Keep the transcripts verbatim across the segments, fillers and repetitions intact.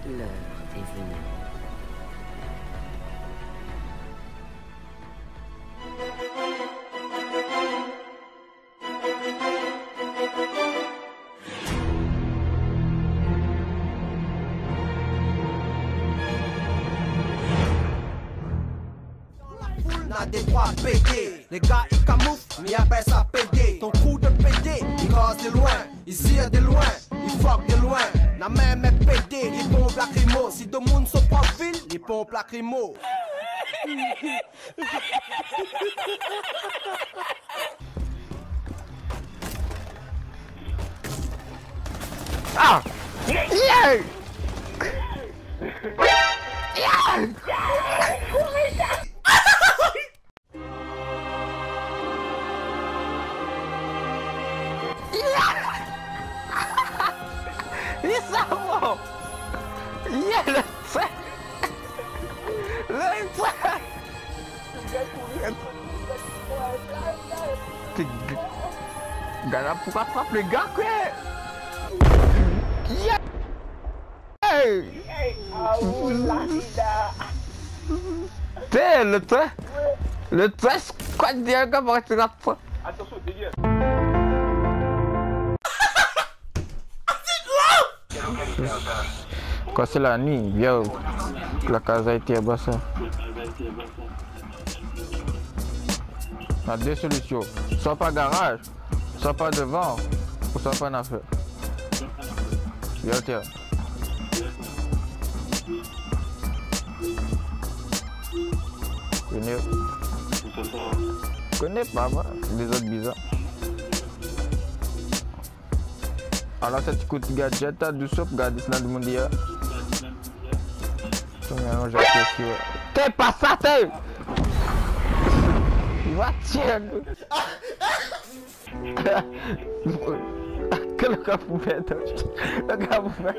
L'heure est venue. A des trois P D, les gars ils camouflent, mais appellent ça P D. Ton coup de P D, il casse de loin, il tire de loin, il fuck de loin. La même est P D, il pompe lacrymo. Si deux monde sont pas ville, il pompe lacrymo. Ah! Yeah! Yeah! Isso, amor! Yeah, le trait! Le trait! Galera, pourquoi frappe les gars, quoi? Yeah! T'es le trait! Le trait, quoi de dire comment tu l'as fait? Attention, dégage! Quand c'est la nuit, viens, la casa a été abassée. On a deux solutions. Soit pas garage, soit pas devant, ou soit pas en affaire. Viens, tiens. Connais. Connais pas, moi, les autres bizarres. Alors, ça tu coûtes gadget, t'as du soupe, regarde, c'est dans le monde hier. T'es pas ça, t'es! Va tiens! Que le gars vous fait, le gars vous fait.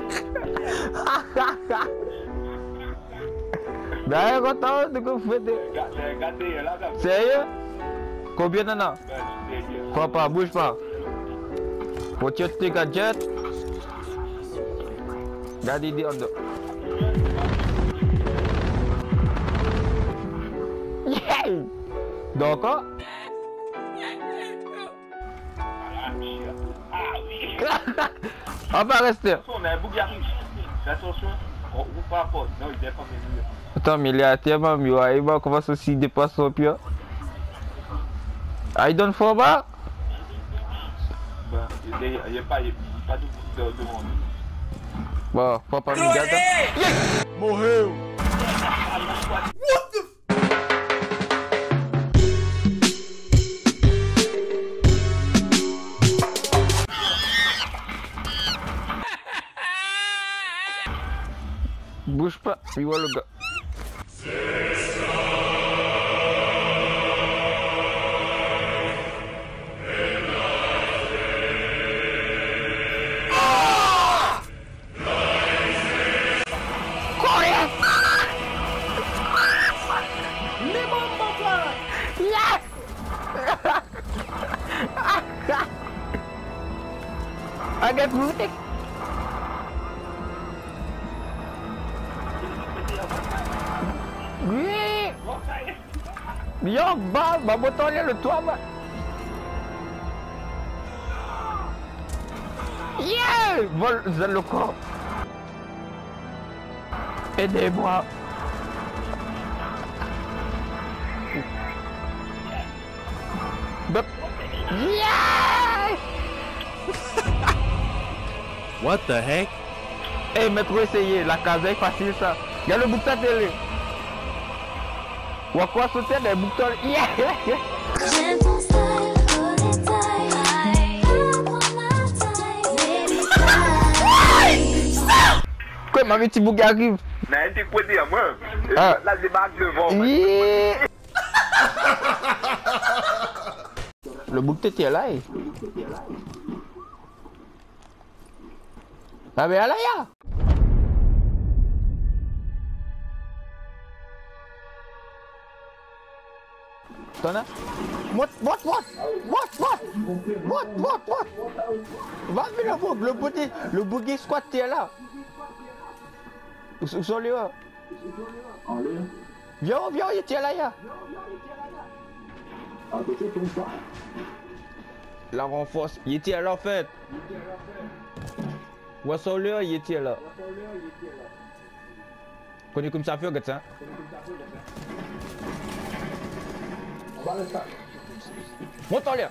D'ailleurs, content de que vous faites. Sérieux? Combien d'en a? Faut pas, bouge pas. Faut tirer tes gadgets. Regarde, il dit en deux. Yeah! Donc, quoi? On va rester. On a un bouc qui arrive. Attention, on ouvre pas la porte. Non, il dépasse les murs. Attends, mais il est tellement mieux. Il va commencer aussi dépasse son pied. I don't for back. Ben, il n'y a pas de devant nous. Bon, faut pas me garder. Morreu! Bouge pas, il voit le gars. Agak butik. Oui. Yo, bah, bah, botolnya le toit, bah. Yeah, vol, le corps. Aidez-moi. Yeah! What the heck? Eh, hey, mais pour essayer, la case est facile ça. Il y a le bouton télé. Ou à quoi sauter des boutons? Yeah! Quoi, ma petite bougie arrive? Non, t'es quoi dire, moi? Ah. Là, je débarque devant. Yeah! Le bouc était là. Ah mais là ya. T'en as? What what what what what what what what? Va venir le bouc, le bouc le bouc squat est là. Où sont les gars? En l'air. Viens, viens, il était là, là. À côté, ton pas. La renforce. Il était là en fait. Où sont les gars? Il était là. Connais comme ça fait, regarde ça. On va le faire. Monte en l'air.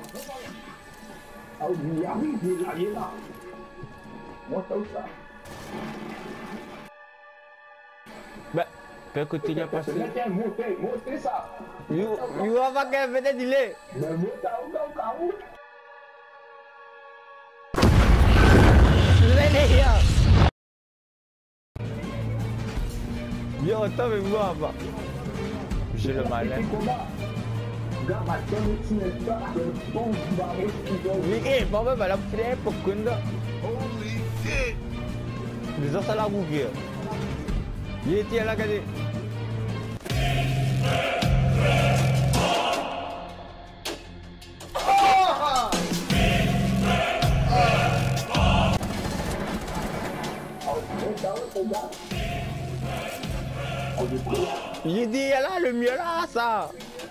Ah oui, il arrive, il est là. Monte où ça? Bah, quel côté il a passé? Montez, montez ça. You, you have a guy, peut-être il est. Mais montez où, où, où? Viens, attends, mais moi, bah. J'ai le malin. Oui, eh, papa, bah, la frère, pour Kunda. Holy shit! Les gens, ça l'a bouqué. Il était là, regardez. Il était là, le mieux là, ça.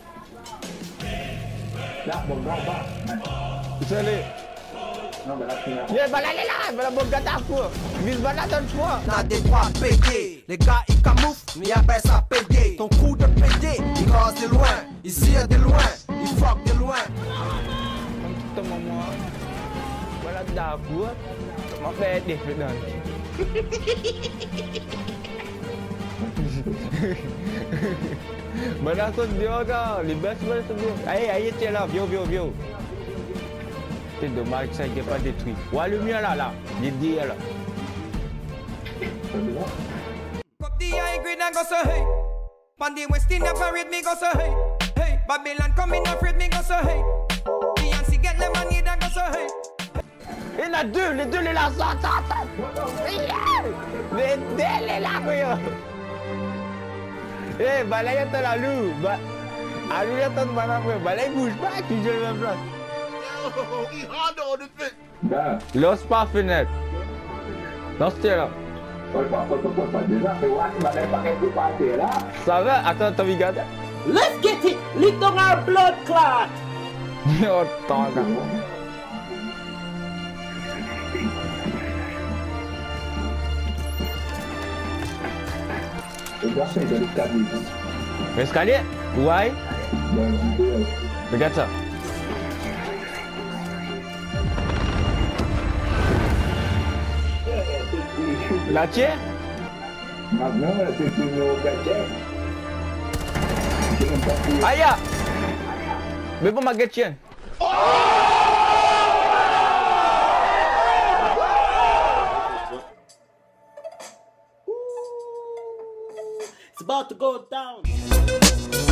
Là, bon, bon, bon. Vous allez. Non, mais là, tu l'as. Yeah, bah là, là, bah là, bon, gâte à quoi? Mise bah là, donne-toi. On a des trois P D. Les gars ils camouflent, mais appellent ça P D. Ton coup de P D, il casse de loin. Il tire de loin, il fuck de loin. Comme tout maman. Voilà, d'accord. Ma fait des feux dans. Mana sont bien, gars. Les baisses, mana sont bien. Allez, allez, tiens là, viens, viens, viens. C'est dommage que ça n'ait pas détruit. Ouais, le mien là, là. Il est dit là. Up the high grade and go so hey. Pan the West Indian parade me go so hey. Hey, Babylon coming afraid me go so hey. Beyonce get lemonade and go so hey. Il y en a deux, les deux les là, ça, ça, ça. Les deux les là, quoi. Eh, bah là, il y a la loup. Bah, à lui, il y a ton madame, bah là, il bouge pas, tu joues la même place. Là. L'os pas fenêtre. Dans ce là. Ça va? Attends, t'as vu regarder? Let's get it! Little our blood clot! Oh, attends, là. L'escalier? Ouais. Regarde ça. La tienne? Aïe! Mais bon, ma tienne. It's about to go down.